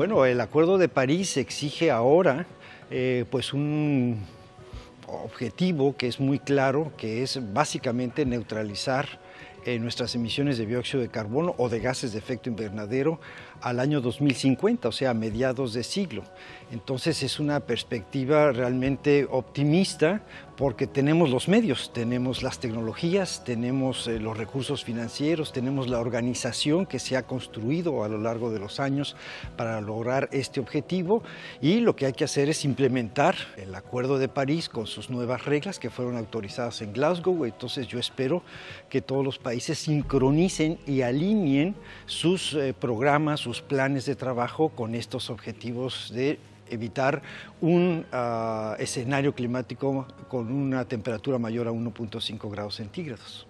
Bueno, el Acuerdo de París exige ahora pues un objetivo que es muy claro, que es básicamente neutralizar nuestras emisiones de dióxido de carbono o de gases de efecto invernadero al año 2050, o sea, a mediados de siglo. Entonces es una perspectiva realmente optimista porque tenemos los medios, tenemos las tecnologías, tenemos los recursos financieros, tenemos la organización que se ha construido a lo largo de los años para lograr este objetivo, y lo que hay que hacer es implementar el Acuerdo de París con sus nuevas reglas que fueron autorizadas en Glasgow. Entonces yo espero que todos los países sincronicen y alineen sus programas, sus planes de trabajo con estos objetivos de evitar un escenario climático con una temperatura mayor a 1.5 grados centígrados.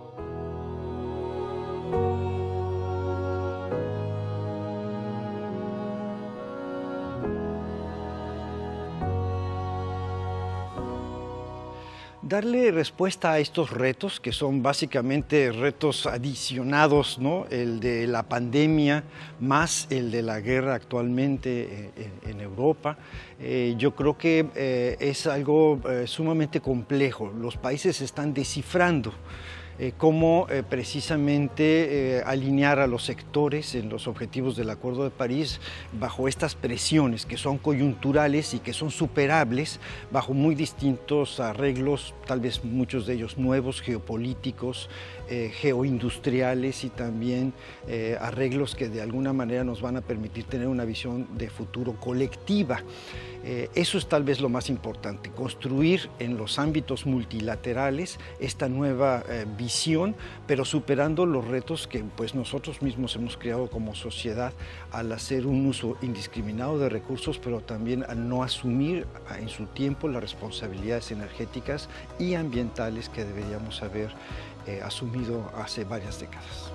Darle respuesta a estos retos, que son básicamente retos adicionados, ¿no? El de la pandemia más el de la guerra actualmente en Europa. Yo creo que es algo sumamente complejo. Los países están descifrando cómo precisamente alinear a los sectores en los objetivos del Acuerdo de París bajo estas presiones que son coyunturales y que son superables bajo muy distintos arreglos, tal vez muchos de ellos nuevos, geopolíticos, geoindustriales, y también arreglos que de alguna manera nos van a permitir tener una visión de futuro colectiva. Eso es tal vez lo más importante, construir en los ámbitos multilaterales esta nueva visión, pero superando los retos que pues, nosotros mismos hemos creado como sociedad al hacer un uso indiscriminado de recursos, pero también al no asumir en su tiempo las responsabilidades energéticas y ambientales que deberíamos haber asumido hace varias décadas.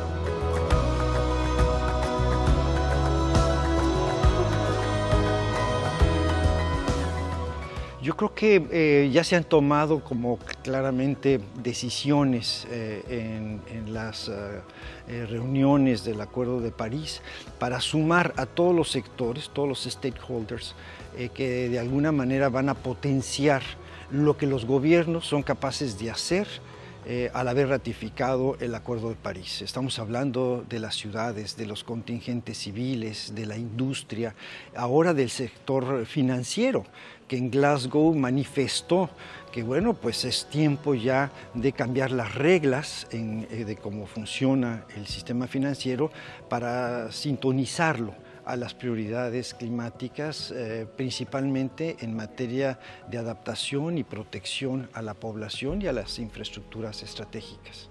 Yo creo que ya se han tomado como claramente decisiones en las reuniones del Acuerdo de París para sumar a todos los sectores, todos los stakeholders, que de alguna manera van a potenciar lo que los gobiernos son capaces de hacer al haber ratificado el Acuerdo de París. Estamos hablando de las ciudades, de los contingentes civiles, de la industria, ahora del sector financiero, que en Glasgow manifestó que bueno, pues es tiempo ya de cambiar las reglas de cómo funciona el sistema financiero para sintonizarlo a las prioridades climáticas, principalmente en materia de adaptación y protección a la población y a las infraestructuras estratégicas.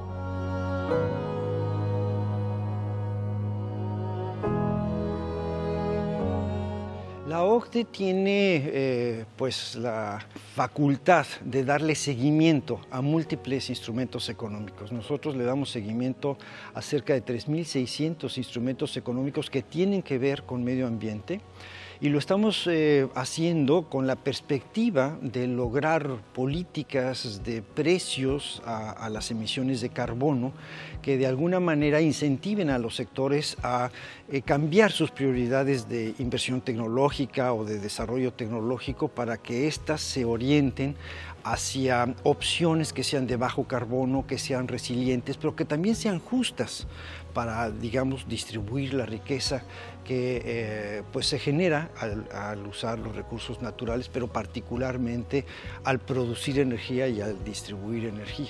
La OCDE tiene pues la facultad de darle seguimiento a múltiples instrumentos económicos. Nosotros le damos seguimiento a cerca de 3.600 instrumentos económicos que tienen que ver con medio ambiente, y lo estamos haciendo con la perspectiva de lograr políticas de precios a las emisiones de carbono que de alguna manera incentiven a los sectores a cambiar sus prioridades de inversión tecnológica o de desarrollo tecnológico para que éstas se orienten hacia opciones que sean de bajo carbono, que sean resilientes, pero que también sean justas para, digamos, distribuir la riqueza que pues se genera al usar los recursos naturales, pero particularmente al producir energía y al distribuir energía.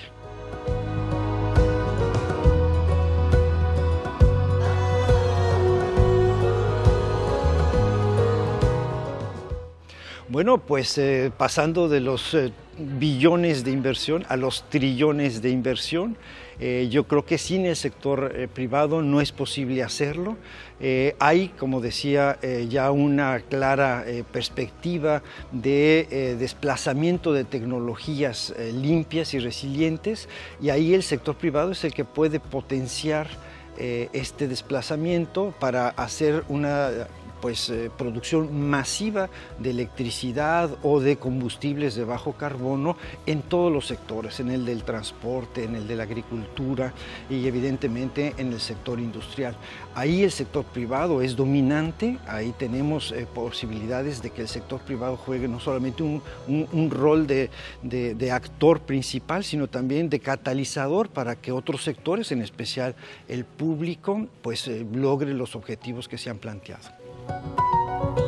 Bueno, pues pasando de los billones de inversión a los trillones de inversión, yo creo que sin el sector privado no es posible hacerlo. Hay, como decía, ya una clara perspectiva de desplazamiento de tecnologías limpias y resilientes, y ahí el sector privado es el que puede potenciar este desplazamiento para hacer una producción masiva de electricidad o de combustibles de bajo carbono en todos los sectores, en el del transporte, en el de la agricultura y evidentemente en el sector industrial. Ahí el sector privado es dominante, ahí tenemos posibilidades de que el sector privado juegue no solamente un rol de actor principal, sino también de catalizador para que otros sectores, en especial el público, logre los objetivos que se han planteado.